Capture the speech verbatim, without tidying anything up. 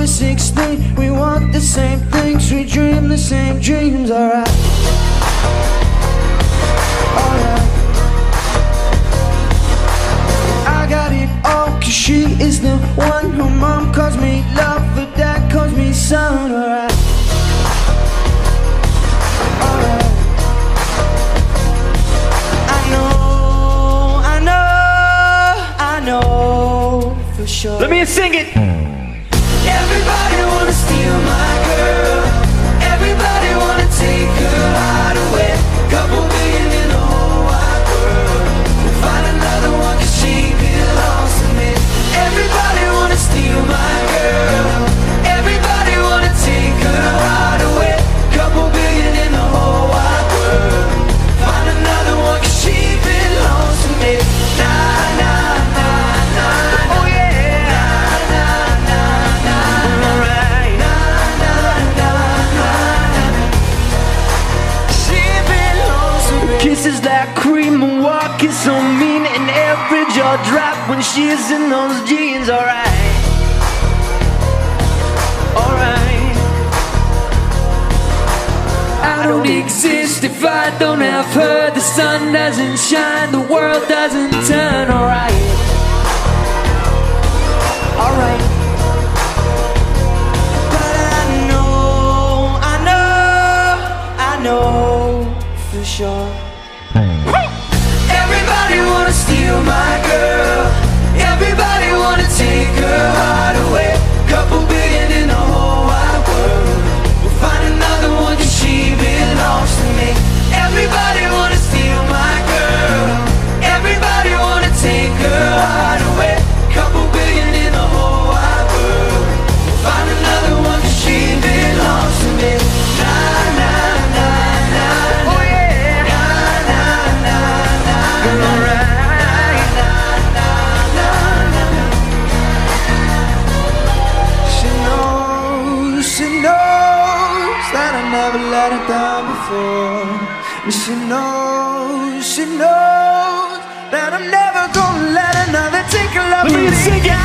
we're sixteen, we want the same things, we dream the same dreams, alright. Alright. I got it all, cause she is the one. Her mom calls me love, her dad calls me son, alright. Alright. I know, I know, I know for sure. Let me sing it. Everybody wanna steal my girl. Everybody wanna take her heart away. Couple billion in the whole wide world. We'll find another one cause she belongs to me. Everybody wanna steal my girl. Everybody wanna take her heart away. Couple billion in the whole wide world. Find another one cause she belongs to me. Nah, nah, nah, nah. Oh yeah. Nah, nah, nah, nah. Alright. Nah, nah, nah, nah. She belongs to me. Kisses like cream and walking so mean, and every jaw drop when she's in those jeans. Alright. Alright. I don't exist if I don't have her. The sun doesn't shine, the world doesn't turn. Alright. Alright. But I know, I know, I know for sure. Everybody wanna steal my girl. Everybody wanna take her heart away. Couple billion in the whole wide world. We'll find another one cause she belongs to me. Everybody wanna steal my girl. Everybody wanna take her heart away. Couple billion in the whole wide world. We'll find another one cause she belongs to me. Nah, nah, nah, nah. Oh yeah. Nah, nah, nah, nah. Alright. Nah, nah, nah, nah. She knows, she knows that I never let her down before. And she knows, she knows that I'm never gonna let another take her love from me.